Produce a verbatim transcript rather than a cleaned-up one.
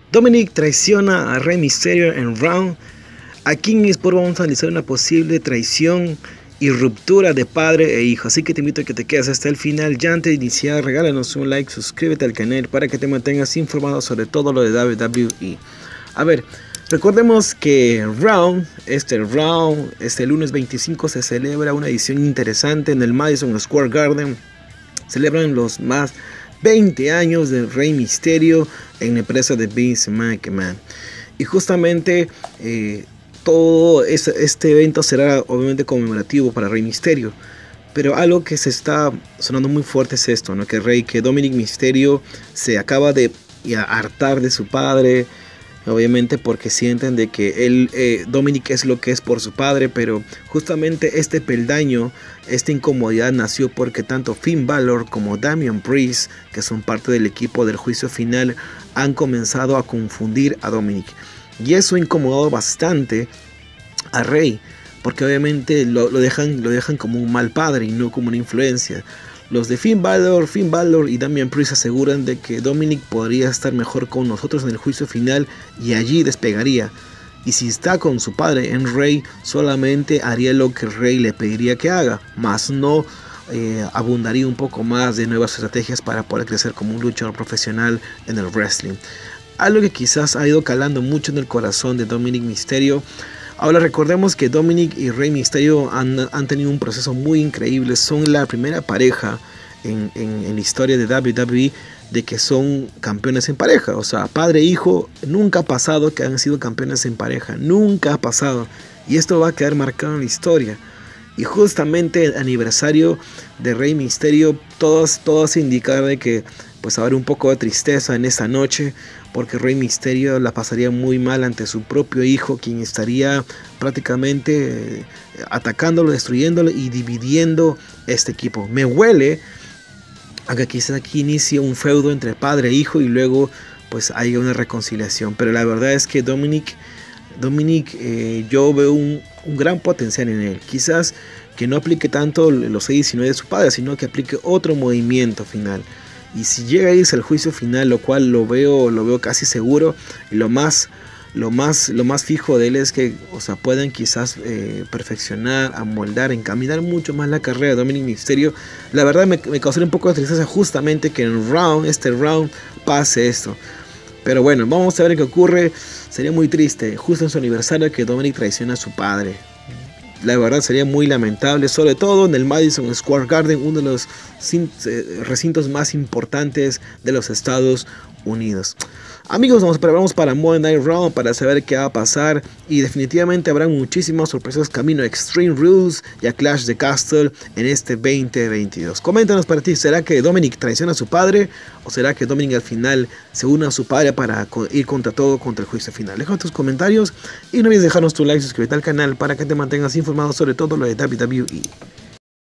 Dominic traiciona a Rey Mysterio en Raw. Aquí en eSport vamos a analizar una posible traición y ruptura de padre e hijo. Así que te invito a que te quedes hasta el final. Ya antes de iniciar, regálanos un like, suscríbete al canal para que te mantengas informado sobre todo lo de W W E. A ver, recordemos que Raw, este Raw, este lunes veinticinco se celebra una edición interesante en el Madison Square Garden. Celebran los más veinte años de Rey Mysterio en la empresa de Vince McMahon. Y justamente eh, todo este, este evento será obviamente conmemorativo para Rey Mysterio. Pero algo que se está sonando muy fuerte es esto, ¿no? Que Rey, que Dominic Mysterio se acaba de hartar de su padre. Obviamente porque sienten de que él, eh, Dominic es lo que es por su padre, pero justamente este peldaño, esta incomodidad nació porque tanto Finn Balor como Damian Priest, que son parte del equipo del juicio final, han comenzado a confundir a Dominic. Y eso incomodó bastante a Rey, porque obviamente lo, lo, dejan, lo dejan como un mal padre y no como una influencia. Los de Finn Balor, Finn Balor y Damian Priest aseguran de que Dominic podría estar mejor con nosotros en el juicio final y allí despegaría. Y si está con su padre en Rey, solamente haría lo que Rey le pediría que haga, más no eh, abundaría un poco más de nuevas estrategias para poder crecer como un luchador profesional en el wrestling. Algo que quizás ha ido calando mucho en el corazón de Dominic Mysterio. Ahora recordemos que Dominic y Rey Mysterio han, han tenido un proceso muy increíble. Son la primera pareja en, en, en la historia de W W E de que son campeones en pareja. O sea, padre e hijo, nunca ha pasado que han sido campeones en pareja. Nunca ha pasado. Y esto va a quedar marcado en la historia. Y justamente el aniversario de Rey Mysterio, todos, todos indican de que pues habrá un poco de tristeza en esta noche, porque Rey Mysterio la pasaría muy mal ante su propio hijo, quien estaría prácticamente atacándolo, destruyéndolo y dividiendo este equipo. Me huele a que quizás aquí inicie un feudo entre padre e hijo y luego pues haya una reconciliación. Pero la verdad es que Dominic, Dominic eh, yo veo un, un gran potencial en él. Quizás que no aplique tanto los seis diecinueve de su padre, sino que aplique otro movimiento final. Y si llega a irse al juicio final, lo cual lo veo, lo veo casi seguro, y lo más, lo más, lo más fijo de él es que, o sea, puedan quizás eh, perfeccionar, amoldar, encaminar mucho más la carrera de Dominic Mysterio. La verdad me, me causaría un poco de tristeza justamente que en round, este round pase esto. Pero bueno, vamos a ver qué ocurre. Sería muy triste, justo en su aniversario, que Dominic traiciona a su padre. La verdad sería muy lamentable, sobre todo en el Madison Square Garden, uno de los recintos más importantes de los Estados Unidos. Amigos, nos preparamos para Monday Night Raw para saber qué va a pasar, y definitivamente habrá muchísimas sorpresas camino a Extreme Rules y a Clash the Castle en este veinte veintidós. Coméntanos para ti, ¿será que Dominic traiciona a su padre o será que Dominic al final se une a su padre para ir contra todo, contra el juicio final? Deja tus comentarios y no olvides dejarnos tu like y suscribirte al canal para que te mantengas informado sobre todo lo de W W E.